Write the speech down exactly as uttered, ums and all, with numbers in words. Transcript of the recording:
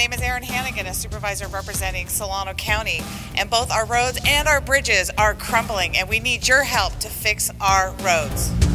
name is Erin Hannigan, a supervisor representing Solano County, and both our roads and our bridges are crumbling, and we need your help to fix our roads.